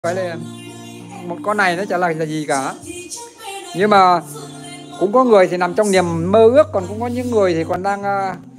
Vậy là một con này nó chả là gì cả. Nhưng mà cũng có người thì nằm trong niềm mơ ước, còn cũng có những người thì còn đang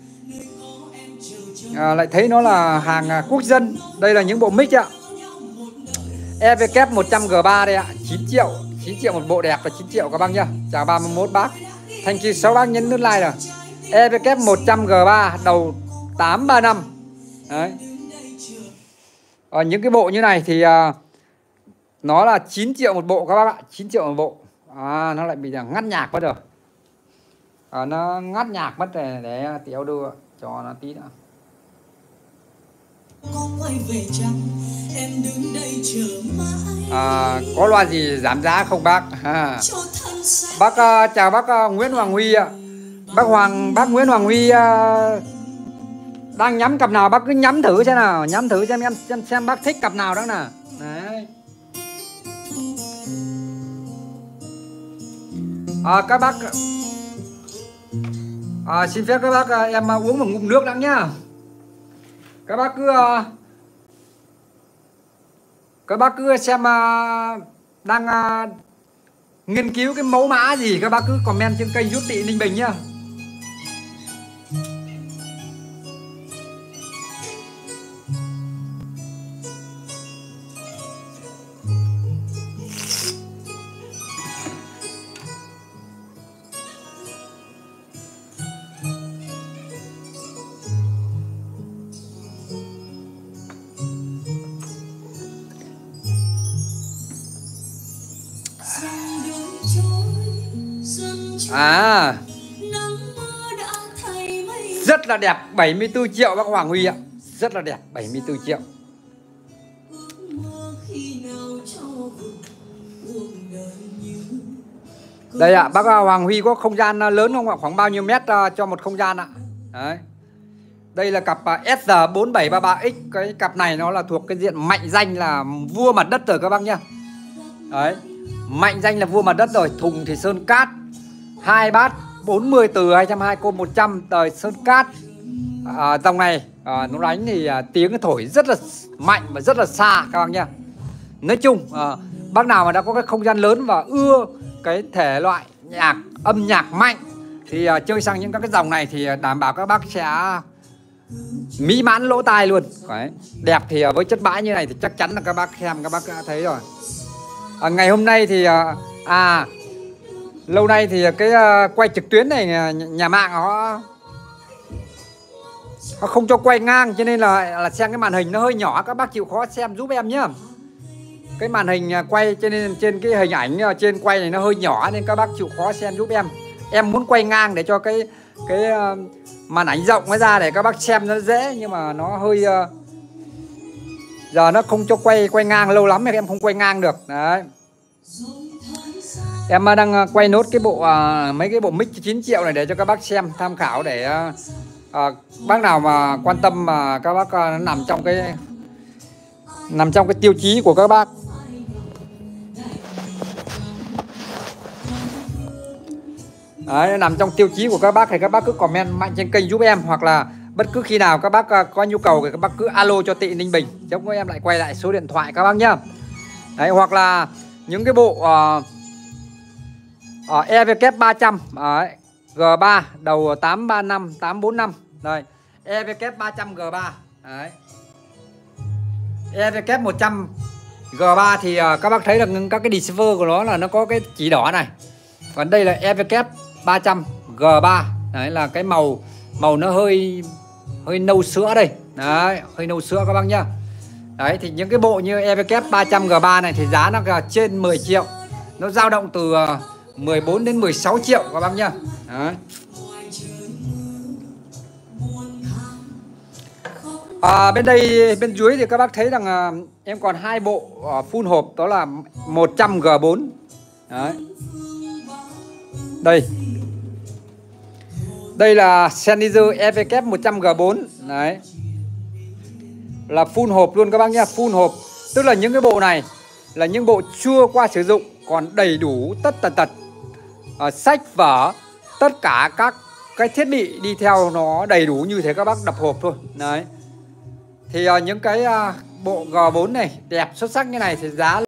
lại thấy nó là hàng quốc dân. Đây là những bộ mic ạ. EVK 100G3 đây ạ, 9 triệu một bộ đẹp và 9 triệu các bác nhá. Chào 31 bác. Thank you 6 bác nhấn nút like rồi. EVK 100G3 đầu 835. Đấy. Những cái bộ như này thì nó là 9 triệu một bộ các bác ạ, 9 triệu một bộ. Nó lại bị ngắt nhạc mất rồi. Nó ngắt nhạc mất rồi, để Tiểu đưa cho nó tí nữa. Có loa gì giảm giá không bác? Bác chào bác Nguyễn Hoàng Huy ạ. Bác Nguyễn Hoàng Huy đang nhắm cặp nào bác cứ nhắm thử xem nào, nhắm thử xem bác thích cặp nào đó nào. Đấy. Các bác xin phép các bác em uống một ngụm nước đã nhá. Các bác cứ xem đang nghiên cứu cái mẫu mã gì, các bác cứ comment trên kênh giúp Tị Ninh Bình nhá. Rất là đẹp, 74 triệu bác Hoàng Huy ạ. Rất là đẹp, 74 triệu. Đây ạ, bác Hoàng Huy có không gian lớn không ạ? Khoảng bao nhiêu mét cho một không gian ạ? Đấy. Đây là cặp SR4733X. Cái cặp này nó là thuộc cái diện mạnh danh là vua mặt đất rồi các bác nhá. Đấy. Mạnh danh là vua mặt đất rồi. Thùng thì sơn cát, 2 bát 40 từ 220 cô 100 đời sơn cát. Dòng này nó đánh thì tiếng thổi rất là mạnh và rất là xa các bác nhá. Nói chung bác nào mà đã có cái không gian lớn và ưa cái thể loại âm nhạc mạnh thì chơi sang những các cái dòng này thì đảm bảo các bác sẽ mỹ mãn lỗ tai luôn. Đấy. Đẹp thì với chất bãi như này thì chắc chắn là các bác xem các bác đã thấy rồi. Ngày hôm nay thì lâu nay thì cái quay trực tuyến này nhà mạng họ không cho quay ngang, cho nên là xem cái màn hình nó hơi nhỏ, các bác chịu khó xem giúp em nhé. Cái màn hình quay cho nên trên cái hình ảnh trên quay này nó hơi nhỏ nên các bác chịu khó xem giúp em. Em muốn quay ngang để cho cái màn ảnh rộng nó ra để các bác xem nó dễ, nhưng mà nó hơi giờ nó không cho quay ngang, lâu lắm thì em không quay ngang được. Đấy. Em đang quay nốt cái bộ mấy cái bộ mic 9 triệu này để cho các bác xem tham khảo, để bác nào mà quan tâm mà các bác nằm trong cái tiêu chí của các bác. Đấy, nằm trong tiêu chí của các bác thì các bác cứ comment mạnh trên kênh giúp em, hoặc là bất cứ khi nào các bác có nhu cầu thì các bác cứ alo cho Tị Ninh Bình, chống em lại quay lại số điện thoại các bác nhá. Đấy, hoặc là những cái bộ EVK 300 G3 đầu 835 845 đây, EVK 300G3 đấy. EVK 100 G3 thì các bác thấy là các cái receiver của nó là nó có cái chỉ đỏ này. Còn đây là EVK 300 G3. Đấy là cái màu nó hơi nâu sữa đây. Đấy, hơi nâu sữa các bác nhá. Đấy thì những cái bộ như EVK 300 G3 này thì giá nó là trên 10 triệu. Nó dao động từ 14 đến 16 triệu các bác nhá. Đấy. Bên đây bên dưới thì các bác thấy rằng em còn 2 bộ full hộp, đó là 100G4. Đấy. Đây là Sennheiser EVK 100G4. Đấy. Là full hộp luôn các bác nhá, full hộp. Tức là những cái bộ này là những bộ chưa qua sử dụng, còn đầy đủ tất tần tật sách vở, tất cả các cái thiết bị đi theo nó đầy đủ như thế, các bác đập hộp thôi. Đấy. Thì những cái bộ G4 này đẹp xuất sắc như này thì giá